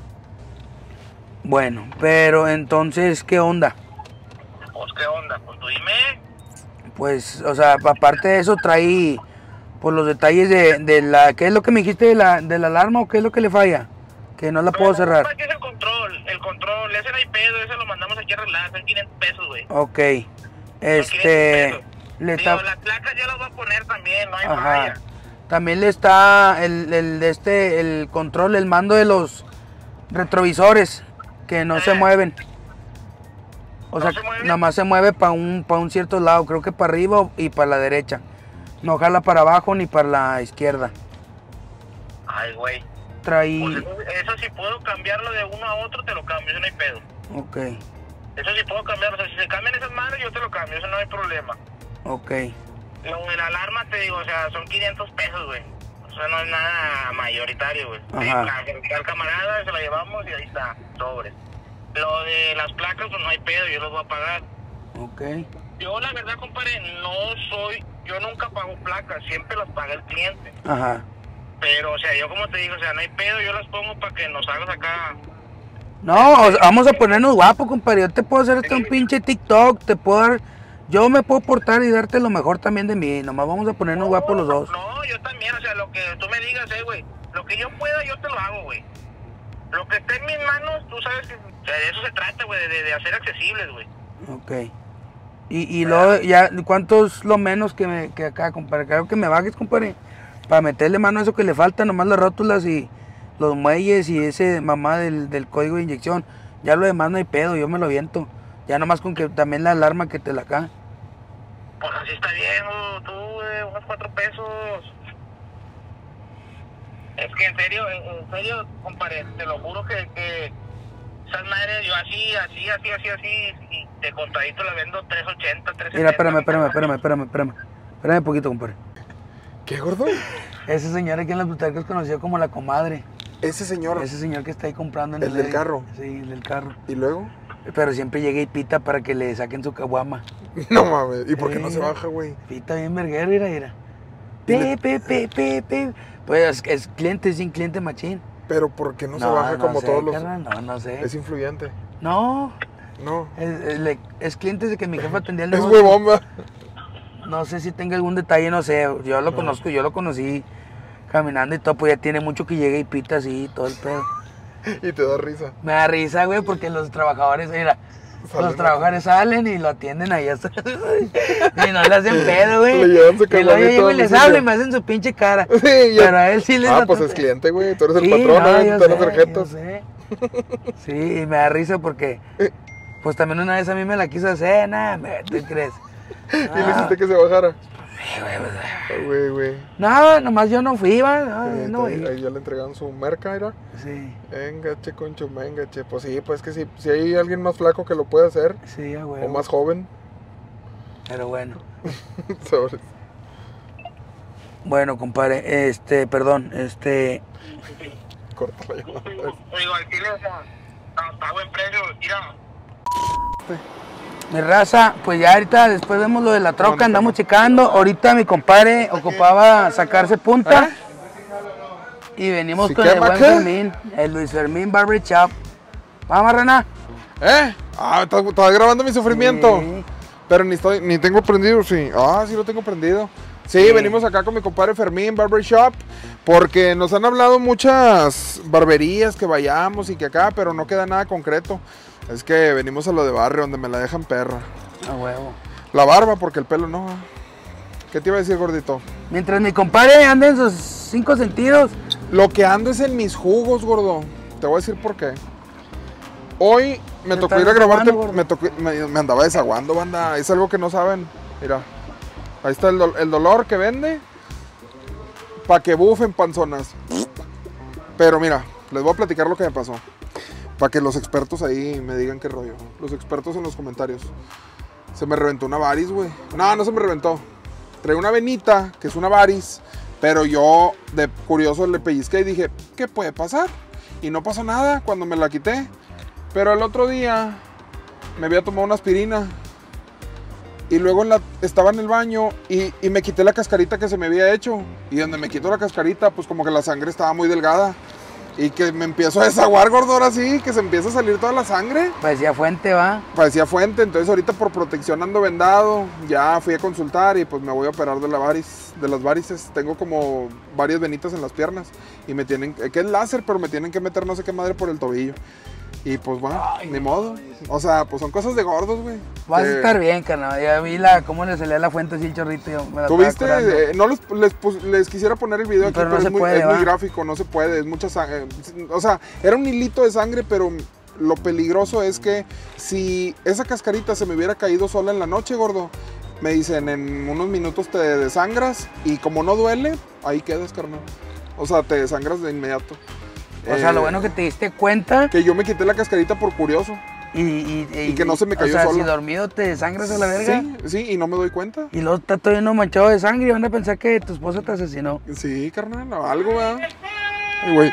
Bueno, pero entonces, ¿qué onda? Pues, ¿qué onda? Pues tú dime. Pues, o sea, aparte de eso trae, pues, los detalles de la... ¿Qué es lo que me dijiste de la alarma o qué es lo que le falla? Que no la puedo cerrar. No, es el control, ese no hay pedo, ese lo mandamos aquí a arreglar, son 500 pesos, güey. Ok. Le está... las placas ya las voy a poner también, no hay falla. También le está el control, el mando de los retrovisores que no se mueven. O sea, nada más se mueve para un cierto lado, creo que para arriba y para la derecha. No jala para abajo ni para la izquierda. Ay, güey. Traí... Pues eso sí puedo cambiarlo de uno a otro, te lo cambio, eso no hay pedo. Ok. Eso sí puedo cambiarlo, o sea, si se cambian esas madres yo te lo cambio, eso no hay problema. Ok. Lo de la alarma te digo, o sea, son 500 pesos, güey. O sea, no es nada mayoritario, güey. Al camarada se la llevamos y ahí está, sobres. Lo de las placas, pues no hay pedo, yo los voy a pagar. Ok. Yo, la verdad, compadre, yo nunca pago placas, siempre las paga el cliente. Ajá. Pero, o sea, yo como te digo, o sea, no hay pedo, yo las pongo para que nos hagas acá. No, o sea, vamos a ponernos guapos, compadre. Yo te puedo hacer hasta un pinche TikTok, te puedo dar... Yo me puedo portar y darte lo mejor también de mí. Nomás vamos a ponernos guapos los dos. No, yo también, o sea, lo que tú me digas, güey. Lo que yo pueda, yo te lo hago, güey. Lo que esté en mis manos, tú sabes que... O sea, de eso se trata, güey, de hacer accesibles, güey. Ok. Y luego, ya, ¿cuánto es lo menos que acá, compadre? Claro que me bajes, compadre. Para meterle mano a eso que le falta, nomás las rótulas y los muelles y ese mamá del código de inyección. Ya lo demás no hay pedo, yo me lo aviento. Ya nomás con que también la alarma que te la acá. Pues así está bien, tú, unos 4 pesos. Es que en serio, compadre, te lo juro que esas madres, yo así, y de contadito la vendo 380, 370. Mira, espérame un poquito, compadre. ¿Qué, gordo? Ese señor aquí en las butacas es conocido como la comadre. Ese señor que está ahí comprando en el del carro. Sí, el del carro. ¿Y luego? Pero siempre llega y pita para que le saquen su caguama. No mames, ¿y por qué no se baja, güey? Pita bien verguero, mira. Pues es cliente, sin cliente machín. Pero ¿por qué no se baja como sé, todos los...? Carnal, no sé. Es influyente. No. No. Es cliente de que mi jefa atendía el Es negocio. huevomba. No sé si tenga algún detalle, no sé. Yo lo conozco, yo lo conocí caminando y todo, pues ya tiene mucho que llega y pita así y todo el pedo. Y te da risa. Me da risa, güey, porque los trabajadores, mira, los trabajadores salen y lo atienden ahí hasta... y no le hacen pedo, güey. Le llevan su y luego yo llego y les hablo y me hacen su pinche cara. Sí, pero a él sí les... pues es cliente, güey. Tú eres el patrón, ¿no? Te dan las tarjetas. Sí, y me da risa porque... Pues también una vez a mí me la quiso hacer, nada, ¿tú crees? ¿Y le hiciste que se bajara? Güey. No, nomás yo no fui, va. No, ahí ya le entregaron su merca, ¿era? Sí. Venga, che, concho, venga, che. Pues sí, pues que si hay alguien más flaco que lo puede hacer. Sí, güey. O más joven. Pero bueno. Sobres. Bueno, compadre, perdón, Corta la llamada. Oigo, al chile, o sea, está buen precio, mira. Mi raza, pues ya ahorita después vemos lo de la troca, andamos checando. Ahorita mi compadre ocupaba sacarse punta. Y venimos ¿Sí con qué, el buen Maca? Fermín, el Luis Fermín Barber Shop. Vamos, Rana. ¿Estás grabando mi sufrimiento? Sí. Pero ni tengo prendido, sí. Sí lo tengo prendido. Sí, venimos acá con mi compadre Fermín Barbershop, porque nos han hablado muchas barberías que vayamos y que acá, pero no queda nada concreto. Es que venimos a lo de barrio, donde me la dejan perra. A huevo. La barba, porque el pelo no. ¿Qué te iba a decir, gordito? Mientras mi compadre anda en sus 5 sentidos. Lo que ando es en mis jugos, gordo. Te voy a decir por qué. Hoy me ¿Te tocó estás ir a grabarte, desaguando, me andaba desaguando, banda. Es algo que no saben. Mira, ahí está el dolor que vende. Pa' que bufen, panzonas. Pero mira, les voy a platicar lo que me pasó. Para que los expertos ahí me digan qué rollo. Los expertos en los comentarios. Se me reventó una varis, güey. No se me reventó. Traía una venita, que es una varis. Pero yo, de curioso, le pellizqué y dije, ¿qué puede pasar? Y no pasó nada cuando me la quité. Pero el otro día me había tomado una aspirina. Y luego estaba en el baño y me quité la cascarita que se me había hecho. Y donde me quito la cascarita, pues como que la sangre estaba muy delgada. Y que me empiezo a desaguar, gordo, ahora sí, que se empieza a salir toda la sangre. Parecía fuente, va. Parecía fuente, entonces ahorita por protección ando vendado. Ya fui a consultar y pues me voy a operar de las varices. Tengo como varias venitas en las piernas. Y me tienen, que es láser, pero me tienen que meter no sé qué madre por el tobillo. Y pues bueno, ni modo. O sea, pues son cosas de gordos, güey. Vas a estar bien, carnal. Ya vi cómo le salía la fuente así el chorrito. ¿Tú viste? No les quisiera poner el video aquí, Pero no pero se es, muy, puede, es muy ¿va? gráfico, no se puede, es mucha sangre. O sea, era un hilito de sangre, pero lo peligroso es que si esa cascarita se me hubiera caído sola en la noche, gordo, me dicen, en unos minutos te desangras y como no duele, ahí quedas, carnal. O sea, te desangras de inmediato. O sea, lo bueno que te diste cuenta. Que yo me quité la cascarita por curioso. Y que no se me cayó o sea, sola. si dormido te desangras a la verga. Sí, y no me doy cuenta. Y luego está todo lleno manchado de sangre y van a pensar que tu esposa te asesinó. Sí, carnal, o algo, ¿verdad? Ay, güey.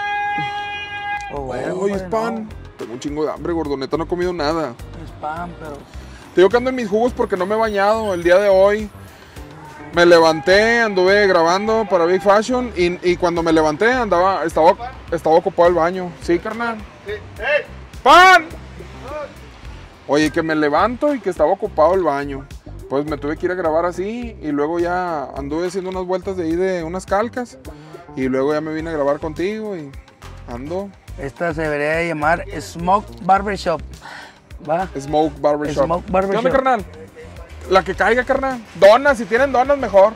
O bueno, Oye, es pan. Tengo un chingo de hambre, gordo. Neta, no he comido nada. Es pan, pero... Te digo que ando en mis jugos porque no me he bañado el día de hoy. Me levanté, anduve grabando para Big Fashion y cuando me levanté estaba ocupado el baño. Sí, carnal. Sí. ¡Pan! Oye, que me levanto y que estaba ocupado el baño. Pues me tuve que ir a grabar así y luego ya anduve haciendo unas vueltas de ahí de unas calcas y luego ya me vine a grabar contigo y ando. Esta se debería de llamar Smoke Barbershop. ¿Va? Smoke Barbershop. Smoke Barbershop. ¿Qué onda, carnal? La que caiga, carnal. Donas, si tienen donas, mejor.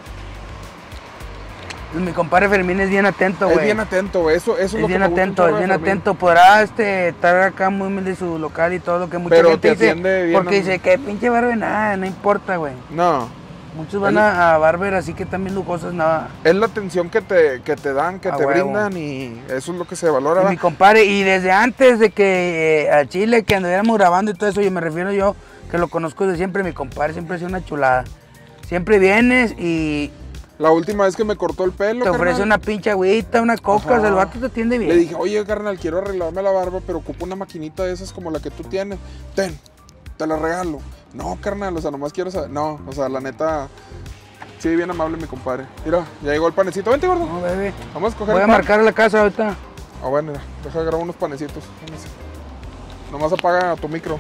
Mi compadre Fermín es bien atento, güey. Es bien atento, güey. Eso es lo que bien me gusta un atento, chorro es de bien Fermín. atento. Podrá estar acá muy humilde su local y todo lo que mucha Pero gente te dice. atiende bien, Porque ¿no? dice que pinche barber, nada, no importa, güey. No. Muchos van a barber así que también lujosos, nada. Es la atención que te dan, que A te huevo. brindan y eso es lo que se valora. Y ¿va? mi compadre, y desde antes de que a Chile, que anduviéramos grabando y todo eso, yo me refiero yo, que lo conozco desde siempre, mi compadre siempre ha sido una chulada. Siempre vienes y La última vez que me cortó el pelo, te ofrece carnal, una pinche agüita, una coca, Ajá. el vato te atiende bien. le dije, oye, carnal, quiero arreglarme la barba, pero ocupo una maquinita de esas como la que tú tienes. Ten, te la regalo. No, carnal, o sea, nomás quiero saber. No, o sea, la neta, sí, bien amable mi compadre. Mira, ya llegó el panecito. Vente, gordo. No, bebé. Vamos a coger Voy a el pan. marcar a la casa ahorita. Ah, bueno, mira, deja de grabar unos panecitos. Nomás apaga tu micro.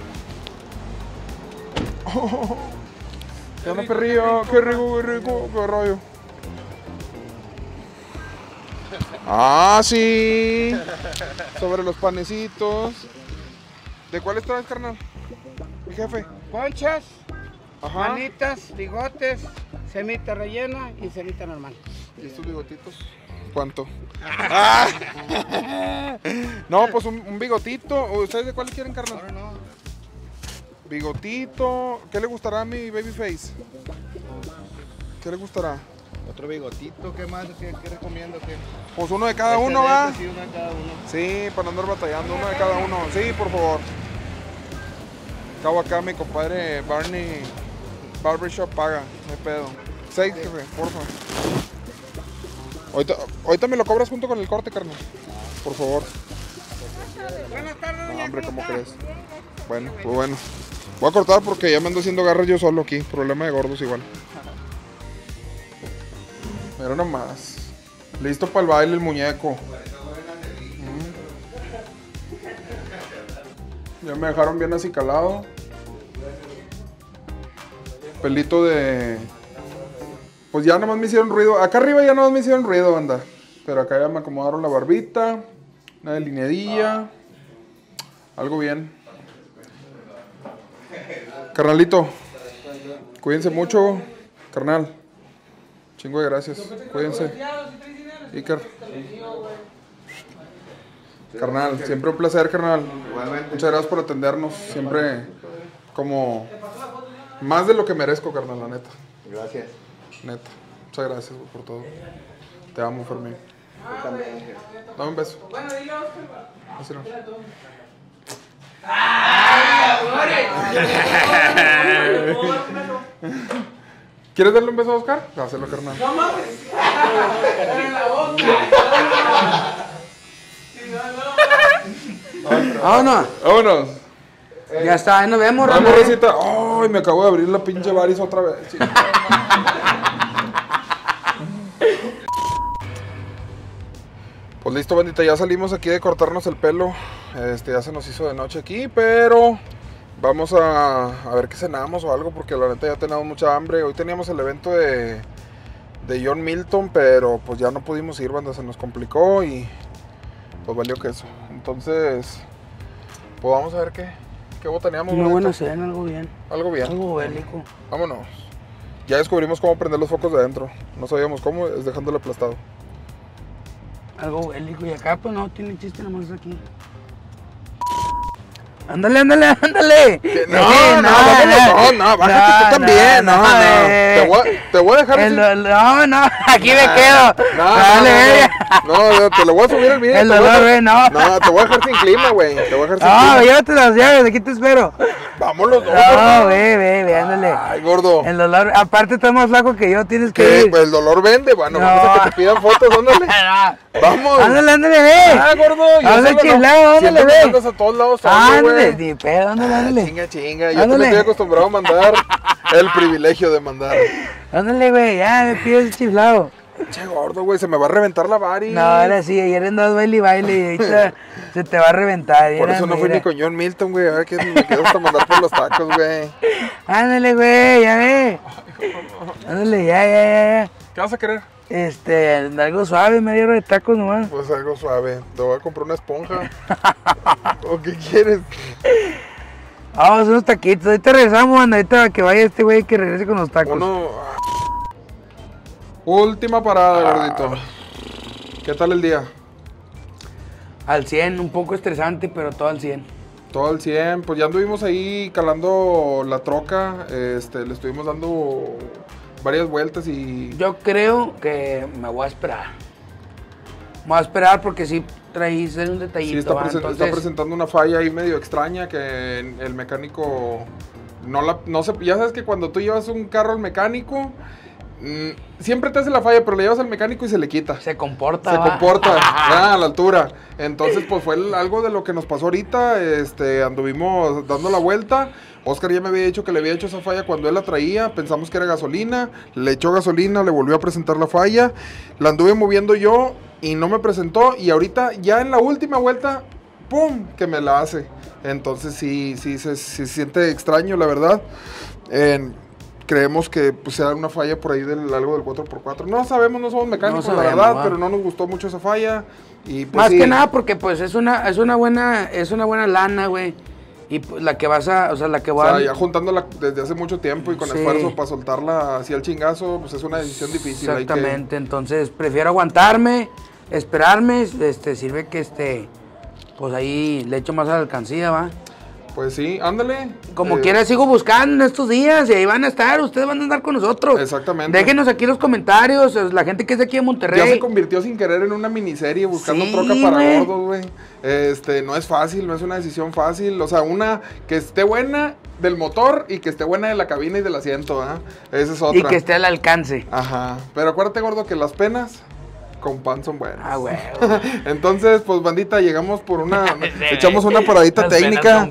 ¿Qué onda, perrillo? Qué rico, qué rollo. Ah, sí. Sobre los panecitos. ¿De cuáles traes, carnal? Mi jefe. Conchas, Ajá. manitas, bigotes, semita rellena y semita normal. ¿Y estos bigotitos? ¿Cuánto? Ah. No, pues un bigotito. ¿Ustedes de cuáles quieren, carnal? No. Bigotito. ¿Qué le gustará a mi babyface? ¿Qué le gustará? Otro bigotito, ¿qué más? ¿Qué recomiendo? ¿Qué? Pues uno de cada uno, ¿va? Sí, uno de cada uno. Sí, para no andar batallando, uno de cada uno. Sí, por favor. Acabo acá, mi compadre Barney Barbershop paga, no hay pedo. 6, jefe, porfa. Ahorita me lo cobras junto con el corte, carnal. Por favor. Buenas tardes, No, doña hombre, ¿cómo Creta. crees? Bueno, pues bueno. Voy a cortar porque ya me ando haciendo garras yo solo aquí. Problema de gordos igual. Mira nomás. Listo para el baile el muñeco. Ya me dejaron bien acicalado. Pelito de... Pues ya nomás me hicieron ruido. Acá arriba ya nomás me hicieron ruido, banda. Pero acá ya me acomodaron la barbita. Una delineadilla. Algo bien. Carnalito. Cuídense mucho. Carnal. Chingo de gracias. Cuídense. Iker. Carnal, siempre un placer, carnal. Muchas gracias por atendernos. Siempre como más de lo que merezco, carnal, la neta. Gracias. Neta. Muchas gracias por todo. Te amo, Fermín. Yo también. Dame un beso. Así no. ¿Quieres darle un beso a Oscar? Dáselo, carnal. No mames. Vámonos. Vámonos. Ya está, ahí nos vemos, Vamos, Ramón. Rosita. Ay, me acabo de abrir la pinche varis otra vez. Sí. Pues listo, bandita, ya salimos aquí de cortarnos el pelo. Ya se nos hizo de noche aquí, pero vamos a ver qué cenamos o algo, porque la neta ya tenemos mucha hambre. Hoy teníamos el evento de John Milton, pero pues ya no pudimos ir, banda, se nos complicó y pues valió que eso. Entonces, pues vamos a ver qué botaneamos. Una bandita. buena cena, algo bien. Algo bien. Algo bélico. Vámonos. Ya descubrimos cómo prender los focos de adentro. No sabíamos cómo, es dejándolo aplastado. Algo bélico. Y acá, pues no, tiene chiste nomás aquí. Ándale, ándale, ándale. No, bájate tú también. No. Te voy a dejar así. No, aquí me quedo. Dale, No, te lo voy a subir el video. El dolor, güey, no. No, te voy a dejar sin clima, güey. Te voy a dejar sin No, clima. llévate las llaves, aquí te espero. Vámonos, dos. No, ve, ándale. Ay, gordo. El dolor, aparte estás más flaco que yo, tienes que ¿Qué? ir. Pues el dolor vende. Bueno, No. vamos a que te pidan fotos, ándale. Vamos. Ándale, ve. Ah, gordo. Ándale, chiflado, ándale, Siempre me ve. mandas a todos lados solo, Ándale, güey. ni pedo, ándale. Chinga. Yo también Ándale. estoy acostumbrado a mandar. El privilegio de mandar. Ándale, güey, ya me pides chiflado. Che, gordo, güey, se me va a reventar la vari. No, ahora sí, ayer andabas baile y baile y ahorita se te va a reventar. Por mira, eso no fui mira. ni con John Milton, güey. A ver que me quedo hasta mandar por los tacos, güey. Ándale, güey, ya ve. Ándale, ya. ¿Qué vas a querer? Algo suave, medio de tacos nomás. Pues algo suave. Te voy a comprar una esponja. ¿O qué quieres? Vamos, unos taquitos. Ahorita regresamos, anda, ahorita que vaya este güey que regrese con los tacos. Última parada, gordito. ¿Qué tal el día? Al 100, un poco estresante, pero todo al 100. Todo al 100. Pues ya anduvimos ahí calando la troca. Le estuvimos dando varias vueltas y... Yo creo que me voy a esperar. Me voy a esperar porque sí traí un detallito. Sí, está, ¿va? Entonces, está presentando una falla ahí medio extraña que el mecánico no se... Ya sabes que cuando tú llevas un carro al mecánico, siempre te hace la falla, pero le llevas al mecánico y se le quita. se comporta. Se ¿va? comporta a la altura. Entonces, pues fue algo de lo que nos pasó ahorita. Anduvimos dando la vuelta. Oscar ya me había dicho que le había hecho esa falla cuando él la traía. Pensamos que era gasolina. Le echó gasolina, le volvió a presentar la falla. La anduve moviendo yo y no me presentó. Y ahorita, ya en la última vuelta, ¡pum!, que me la hace. Entonces sí se siente extraño, la verdad. Creemos que pues, sea una falla por ahí algo del 4x4. No sabemos, no somos mecánicos, No la sabemos, verdad, ¿va? pero no nos gustó mucho esa falla. Y, pues, Más sí, que nada porque pues es una buena lana, güey. Y pues, la que vas a, o sea, la que o va sea, ya juntándola desde hace mucho tiempo y con Sí. esfuerzo para soltarla así al chingazo, pues es una decisión difícil. hay que- Exactamente, entonces prefiero aguantarme, esperarme, sirve que pues ahí le echo más a la alcancía, va. Pues sí, ándale. Como quiera sigo buscando en estos días y ahí van a estar, ustedes van a andar con nosotros. Exactamente. Déjenos aquí los comentarios, la gente que es de aquí de Monterrey. Ya se convirtió sin querer en una miniserie buscando Sí, troca para güey. gordos, güey. No es fácil, no es una decisión fácil. O sea, una que esté buena del motor y que esté buena de la cabina y del asiento, ¿ah? Esa es otra. Y que esté al alcance. Ajá. Pero acuérdate, gordo, que las penas con pan son buenas. Ah, güey. Entonces, pues, bandita, llegamos por echamos una paradita técnica.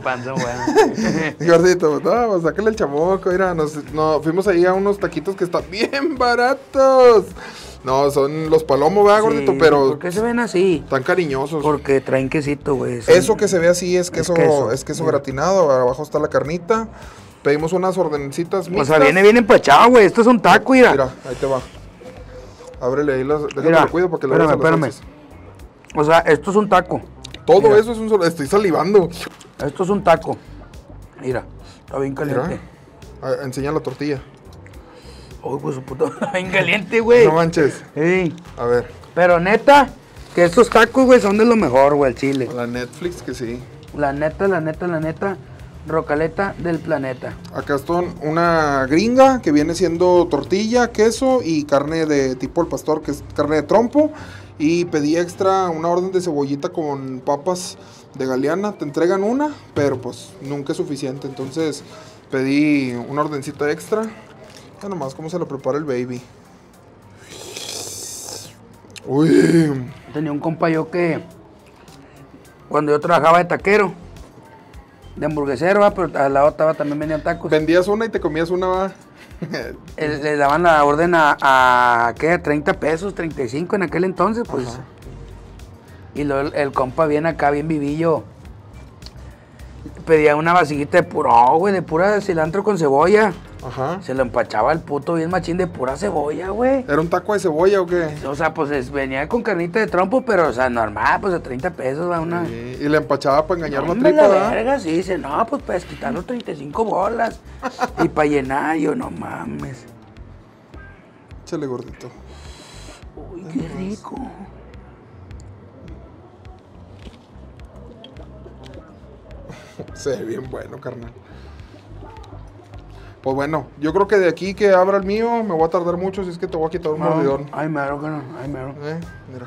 Gordito, no, pues sácale el chamoco, mira, nos fuimos ahí a unos taquitos que están bien baratos. No, son los palomos, ¿verdad, gordito? Sí, Pero ¿por qué se ven así? tan cariñosos. Porque traen quesito, güey. Eso que se ve así es queso, queso. es queso gratinado. Abajo está la carnita. Pedimos unas ordencitas O mixtas. sea, viene bien empachado, güey. Esto es un taco, mira. Mira, ahí te va. Ábrele ahí las... Déjame Mira, lo cuido porque le veas a las espérame. salsas. O sea, esto es un taco. Todo Mira. eso es un solo... Estoy salivando. Esto es un taco. Mira, está bien Mira. caliente. Enseña la tortilla. Uy, pues su puto, está bien caliente, güey. No manches. Sí. A ver. Pero neta, que estos tacos, güey, son de lo mejor, güey, el chile. La Netflix que sí. La neta, rocaleta del planeta. Acá está una gringa que viene siendo tortilla, queso y carne de tipo el pastor, que es carne de trompo. Y pedí extra una orden de cebollita con papas de Galeana. Te entregan una, pero pues nunca es suficiente. Entonces pedí una ordencita extra. Ya nomás cómo se lo prepara el baby. Uy. Tenía un compa yo que cuando yo trabajaba de taquero, de hamburguesero, ¿va? Pero al lado estaba también vendían tacos. Vendías una y te comías una, va. Le daban la orden a ¿qué? 30 pesos, 35 en aquel entonces, pues. Ajá. Y luego el compa viene acá, bien vivillo. Pedía una vasijita de puro, güey, de pura cilantro con cebolla. Ajá. Se lo empachaba el puto bien machín de pura cebolla, güey. ¿Era un taco de cebolla o qué? O sea, pues venía con carnita de trompo, pero, o sea, normal, pues a 30 pesos, va una... Sí, y le empachaba para engañar la Hombre, tripa, la ¿verdad? verga, sí, dice, no, pues para desquitar los 35 bolas. Y para llenar, yo, no mames. Échale, gordito. Uy, qué rico. Se ve bien bueno, carnal. Pues bueno, yo creo que de aquí que abra el mío me voy a tardar mucho, si es que te voy a quitar un mordidón. Ay, mero, que no, ay, mero. Mira.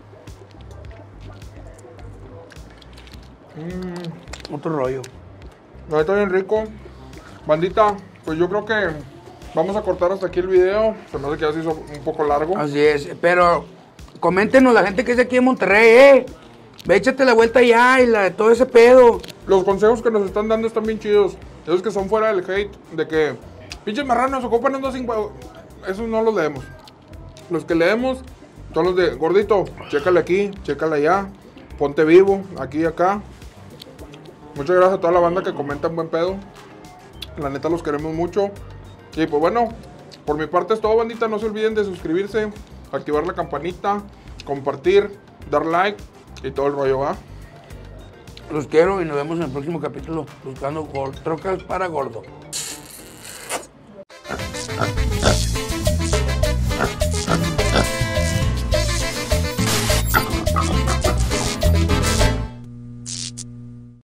Otro rollo. No, está bien rico. Bandita, pues yo creo que vamos a cortar hasta aquí el video. Se me hace que ya se hizo un poco largo. Así es, pero coméntenos la gente que es de aquí de Monterrey, Ve, échate la vuelta ya y la de todo ese pedo. Los consejos que nos están dando están bien chidos. Esos que son fuera del hate, de que pinches marranos ocupan un 2.5. Esos no los leemos. Los que leemos son los de gordito, chécale aquí, chécale allá, ponte vivo, aquí y acá. Muchas gracias a toda la banda que comenta en buen pedo. La neta los queremos mucho. Y pues bueno, por mi parte es todo, bandita. No se olviden de suscribirse, activar la campanita, compartir, dar like y todo el rollo, ¿va? Los quiero y nos vemos en el próximo capítulo buscando trocas para gordo.